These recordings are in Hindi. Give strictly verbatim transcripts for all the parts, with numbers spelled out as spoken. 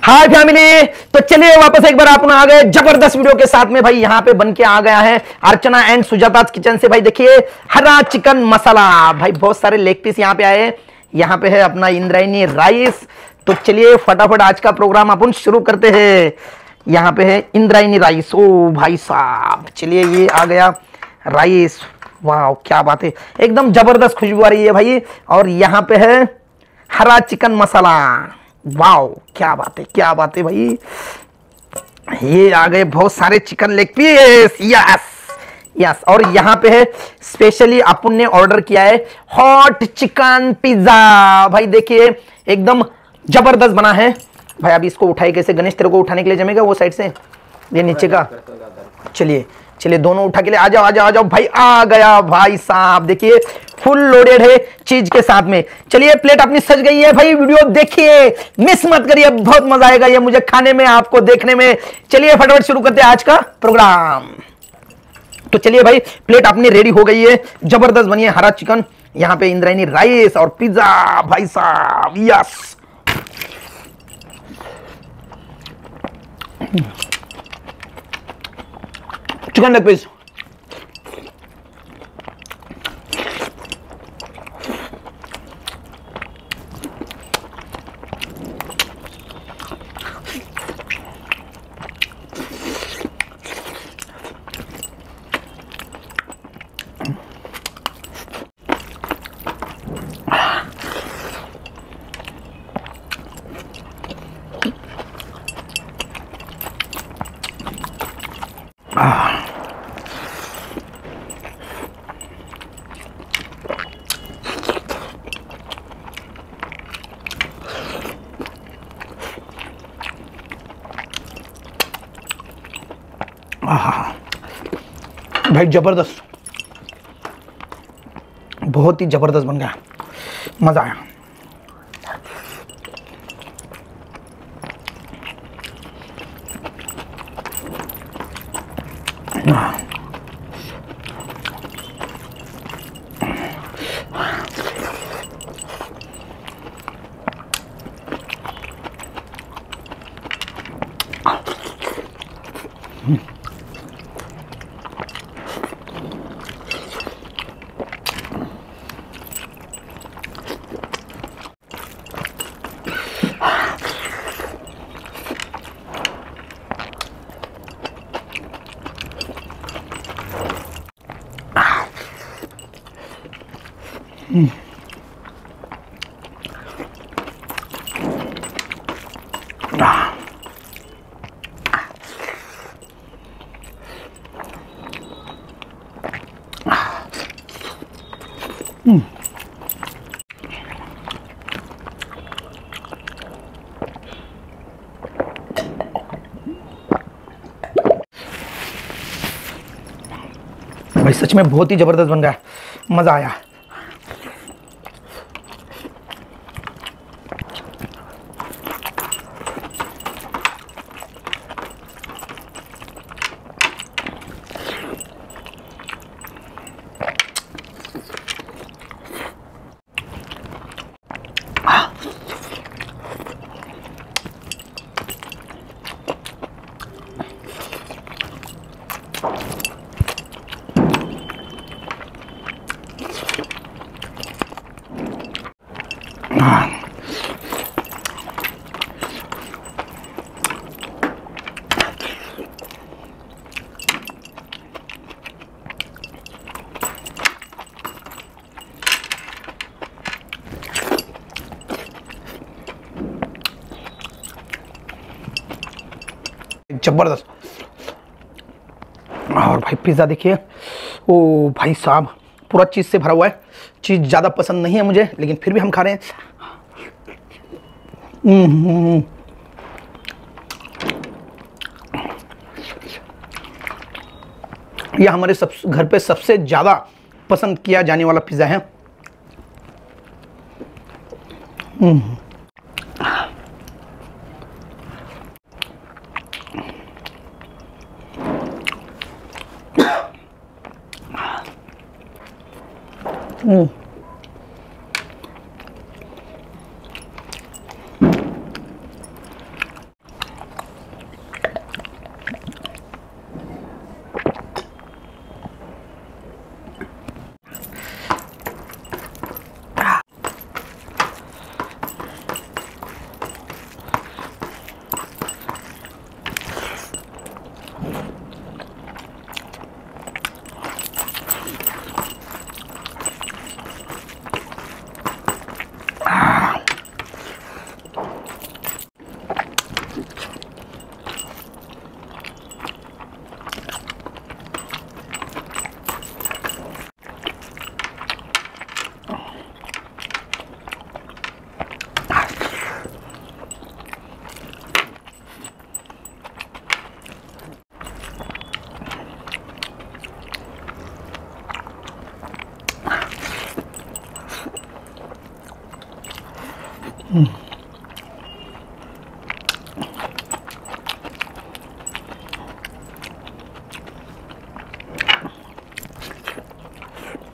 हाय फैमिली। तो चलिए वापस एक बार आप आ गए जबरदस्त वीडियो के साथ में। भाई यहाँ पे बन के आ गया है अर्चना एंड सुजाता किचन से। भाई देखिए हरा चिकन मसाला। भाई बहुत सारे लेग पीस यहाँ पे आए। यहाँ पे है अपना इंद्रायणी राइस। तो चलिए फटाफट आज का प्रोग्राम अपन शुरू करते हैं। यहाँ पे है इंद्रायणी राइस। ओ भाई साहब, चलिए ये आ गया राइस। वाह क्या बात है, एकदम जबरदस्त खुशबू आ रही है भाई। और यहाँ पे है हरा चिकन मसाला। वाओ क्या बात है, क्या बात है भाई। ये आ गए बहुत सारे chicken leg piece. Yes yes. और यहाँ पे है स्पेशली अपन ने ऑर्डर किया है हॉट चिकन पिज्जा। भाई देखिए एकदम जबरदस्त बना है भाई। अभी इसको उठाए कैसे गणेश, तेरे को उठाने के लिए जमेगा वो साइड से, ये नीचे का। चलिए चलिए दोनों उठा के लिए आ जाओ आ जाओ आ जाओ भाई। आ गया भाई साहब, देखिए फुल लोडेड है चीज के साथ में। चलिए प्लेट अपनी सज गई है भाई। वीडियो देखिए, मिस मत करिए, बहुत मजा आएगा ये मुझे खाने में, आपको देखने में। चलिए फटाफट शुरू करते हैं आज का प्रोग्राम। तो चलिए भाई प्लेट अपनी रेडी हो गई है, जबरदस्त बनी है हरा चिकन। यहाँ पे इंद्रायणी राइस और पिज्जा भाई साहब। Yes chicken leg piece. भाई जबरदस्त, बहुत ही जबरदस्त बन गया, मजा आया। हम्म भाई सच में बहुत ही जबरदस्त बन गया, मजा आया। जबरदस्त। और भाई पिज्जा देखिए, ओ भाई साहब पूरा चीज से भरा हुआ है। चीज ज्यादा पसंद नहीं है मुझे, लेकिन फिर भी हम खा रहे हैं। हम्म यह हमारे सब घर पे सबसे ज्यादा पसंद किया जाने वाला पिज्जा है। हम्म हम्म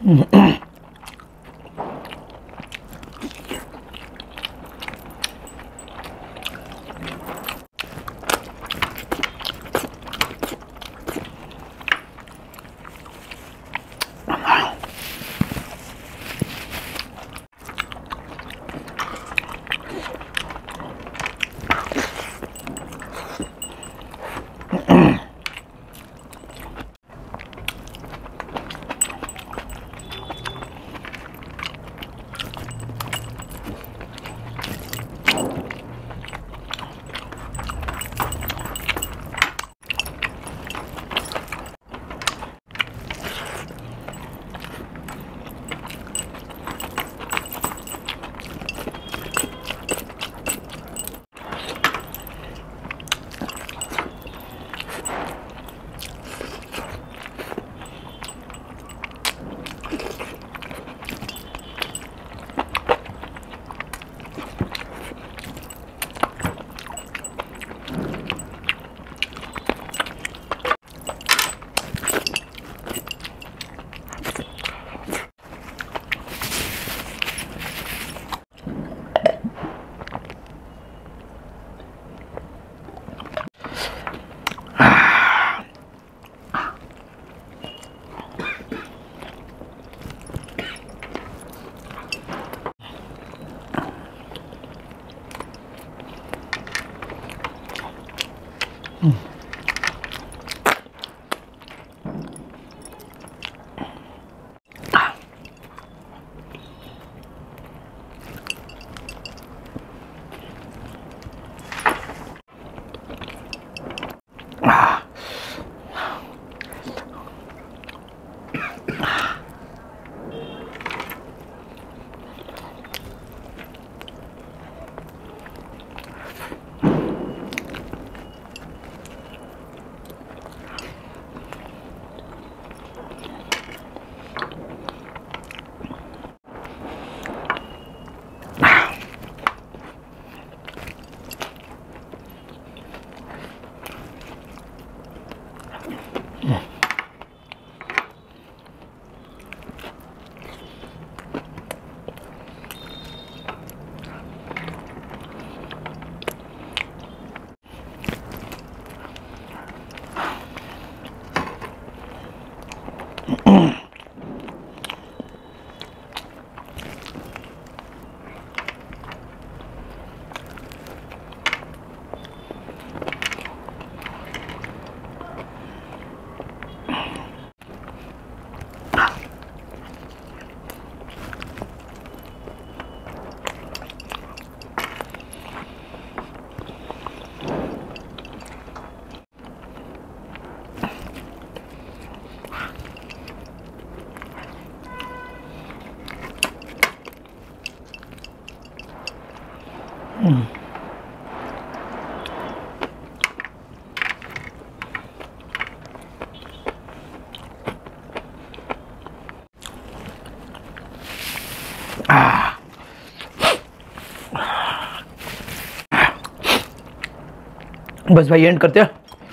बस भाई एंड करते हैं,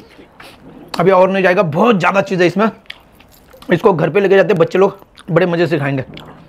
अभी और नहीं जाएगा, बहुत ज़्यादा चीज़ है इसमें। इसको घर पे लेके जाते बच्चे लोग बड़े मज़े से खाएंगे।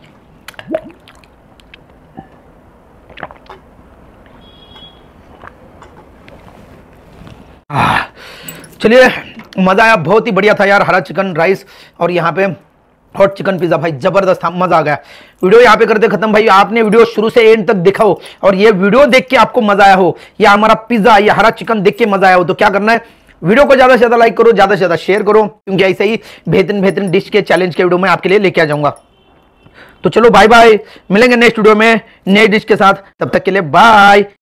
चलिए, मज़ा आया, बहुत ही बढ़िया था यार। हरा चिकन राइस और यहाँ पे हॉट चिकन पिज़्ज़ा, भाई ज़बरदस्त था, मज़ा आ गया। वीडियो यहाँ पे करते खत्म। भाई आपने वीडियो शुरू से एंड तक देखा हो और ये वीडियो देख के आपको मज़ा आया हो, या हमारा पिज़्ज़ा या हरा चिकन देख के मज़ा आया हो, तो क्या करना है, वीडियो को ज़्यादा से ज़्यादा लाइक करो, ज़्यादा से ज़्यादा शेयर करो, क्योंकि ऐसे ही बेहतरीन बेहतरीन डिश के चैलेंज के वीडियो में आपके लिए लेके आ जाऊँगा। तो चलो बाय बाय, मिलेंगे नेक्स्ट वीडियो में नई डिश के साथ, तब तक के लिए बाय।